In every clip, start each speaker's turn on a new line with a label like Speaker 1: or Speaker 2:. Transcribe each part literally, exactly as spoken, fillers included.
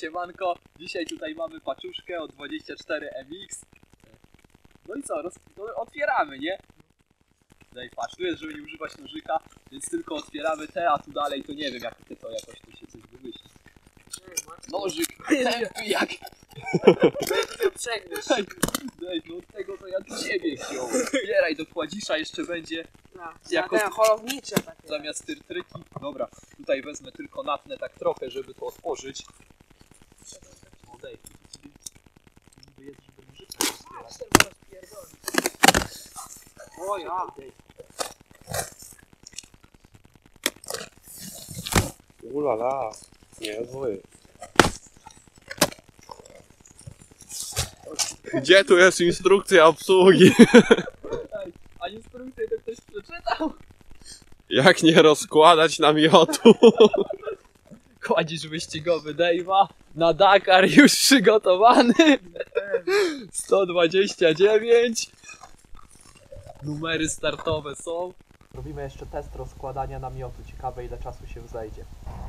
Speaker 1: siemanko, dzisiaj tutaj mamy paczuszkę od dwadzieścia cztery M X. No i co, roz... no, otwieramy, nie? Daj, patrz, tu jest, żeby nie używać nożyka, więc tylko otwieramy te, a tu dalej to nie wiem, jak ty to jakoś tu się coś wymyśli. Nożyk, tępy jak...
Speaker 2: Przegryź.
Speaker 1: Daj, daj, no od tego to ja do ciebie chciał. Zbieraj do kładzisza, jeszcze będzie
Speaker 2: No,
Speaker 1: jako...
Speaker 2: ten holownicze takie.
Speaker 1: Zamiast tyrtryki. Dobra, tutaj wezmę tylko natnę tak trochę, żeby to otworzyć. No daj, niby jest, żeby nożyka rozbierać.
Speaker 2: O ja.
Speaker 3: Ulala, niezły. Gdzie tu jest instrukcja obsługi?
Speaker 1: Ej, a instrukcję to ktoś przeczytał?
Speaker 3: Jak nie rozkładać namiotu?
Speaker 1: Kładzisz wyścigowy Dave'a na Dakar już przygotowany. sto dwadzieścia dziewięć. Numery startowe są. Robimy jeszcze test rozkładania namiotu. Ciekawe, ile czasu się zejdzie.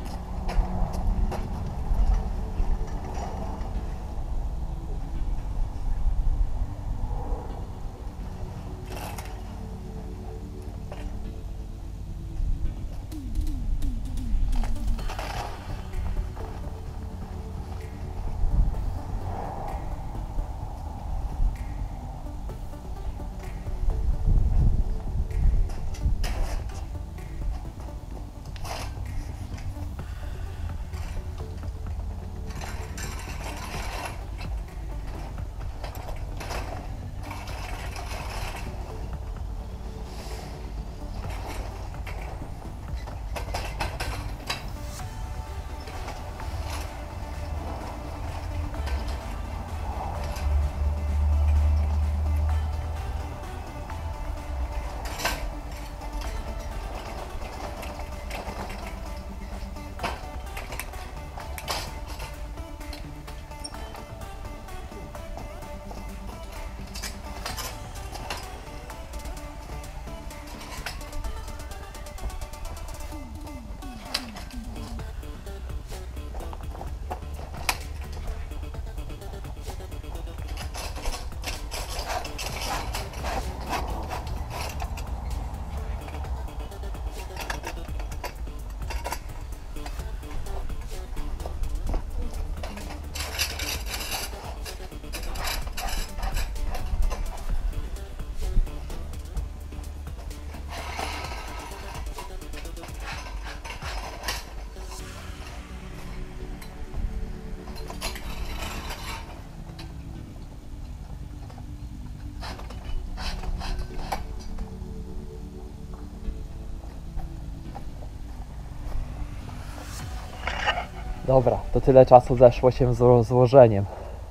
Speaker 4: Dobra, to tyle czasu zeszło się z rozłożeniem.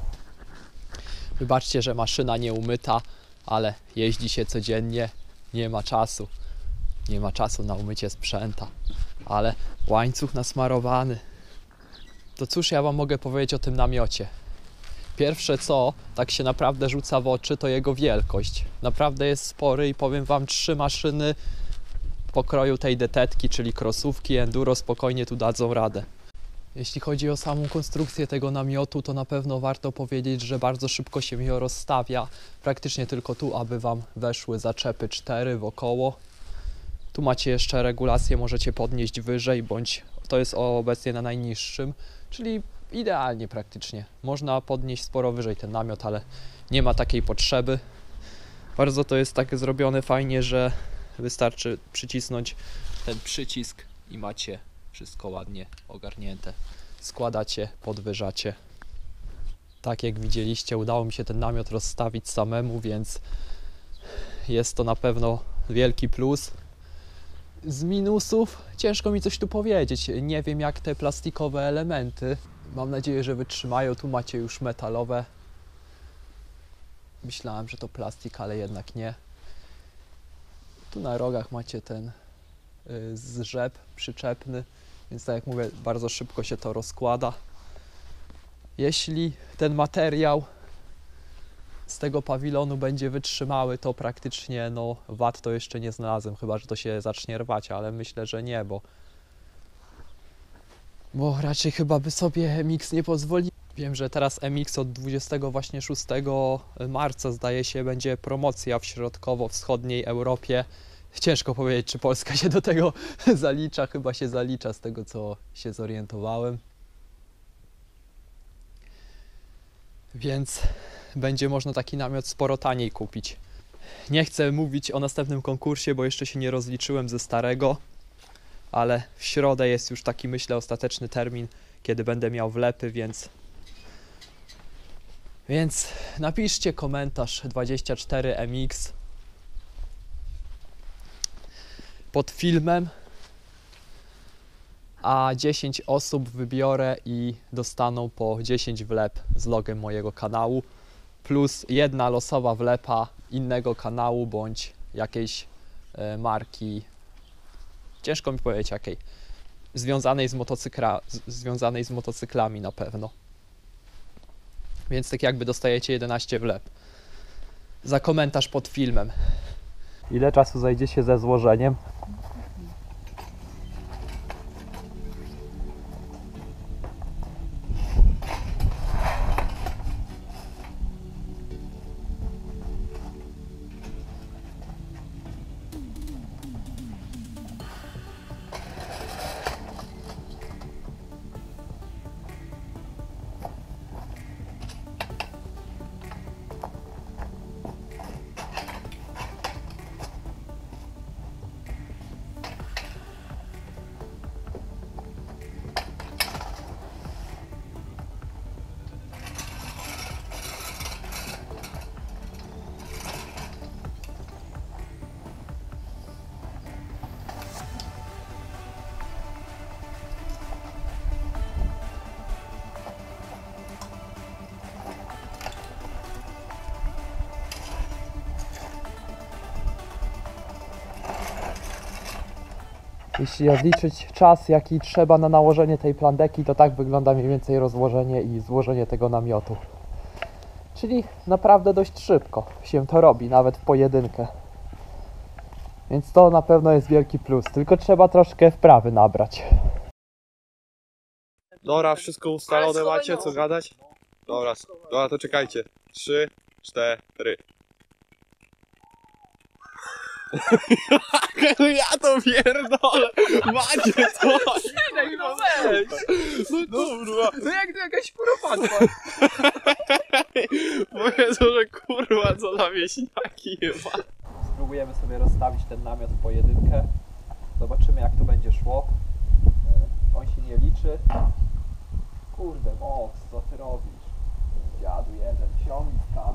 Speaker 4: Wybaczcie, że maszyna nie umyta, ale jeździ się codziennie, nie ma czasu. Nie ma czasu na umycie sprzęta, ale łańcuch nasmarowany. To cóż ja wam mogę powiedzieć o tym namiocie? Pierwsze co tak się naprawdę rzuca w oczy, to jego wielkość. Naprawdę jest spory i powiem wam, trzy maszyny pokroju tej detetki, czyli krosówki enduro, spokojnie tu dadzą radę. Jeśli chodzi o samą konstrukcję tego namiotu, to na pewno warto powiedzieć, że bardzo szybko się ją rozstawia. Praktycznie tylko tu, aby wam weszły zaczepy cztery wokoło. Tu macie jeszcze regulację, możecie podnieść wyżej, bądź to jest obecnie na najniższym, czyli idealnie praktycznie. Można podnieść sporo wyżej ten namiot, ale nie ma takiej potrzeby. Bardzo to jest tak zrobione fajnie, że wystarczy przycisnąć ten przycisk i macie wszystko ładnie ogarnięte. Składacie, podwyżacie. Tak jak widzieliście, udało mi się ten namiot rozstawić samemu, więc jest to na pewno wielki plus. Z minusów ciężko mi coś tu powiedzieć. Nie wiem, jak te plastikowe elementy. Mam nadzieję, że wytrzymają. Tu macie już metalowe. Myślałem, że to plastik, ale jednak nie. Tu na rogach macie ten y, zrzep przyczepny, więc tak jak mówię, bardzo szybko się to rozkłada. Jeśli ten materiał z tego pawilonu będzie wytrzymały, to praktycznie no wad to jeszcze nie znalazłem, chyba że to się zacznie rwać, ale myślę, że nie, bo bo raczej chyba by sobie M X nie pozwolił. Wiem, że teraz M X od dwudziestego właśnie szóstego marca zdaje się będzie promocja w środkowo-wschodniej Europie. Ciężko powiedzieć, czy Polska się do tego zalicza, chyba się zalicza z tego, co się zorientowałem. Więc będzie można taki namiot sporo taniej kupić. Nie chcę mówić o następnym konkursie, bo jeszcze się nie rozliczyłem ze starego, ale w środę jest już taki, myślę, ostateczny termin, kiedy będę miał wlepy, więc więc napiszcie komentarz dwadzieścia cztery M X pod filmem, a dziesięć osób wybiorę i dostaną po dziesięć wlep z logiem mojego kanału, plus jedna losowa wlepa innego kanału bądź jakiejś e, marki, ciężko mi powiedzieć jakiej, związanej z, motocykla, z, związanej z motocyklami na pewno. Więc tak jakby dostajecie jedenaście wlep za komentarz pod filmem. Ile czasu zajdzie się ze złożeniem? Jeśli odliczyć czas, jaki trzeba na nałożenie tej plandeki, to tak wygląda mniej więcej rozłożenie i złożenie tego namiotu. Czyli naprawdę dość szybko się to robi, nawet w pojedynkę. Więc to na pewno jest wielki plus, tylko trzeba troszkę wprawy nabrać.
Speaker 3: Dobra, wszystko ustalone macie, co gadać? Dobra, dobra, to czekajcie. Trzy, cztery. Ja to pierdolę! Macie coś!
Speaker 1: No weź!
Speaker 3: No kurwa!
Speaker 1: No jak to jakaś kuropadła.
Speaker 3: Powiedzą, że kurwa co na wieśniaki chyba.
Speaker 4: Spróbujemy sobie rozstawić ten namiot w pojedynkę. Zobaczymy, jak to będzie szło. E, On się nie liczy. Kurde, Mox, co ty robisz? Dziadu jeden, ciągnij w kadr.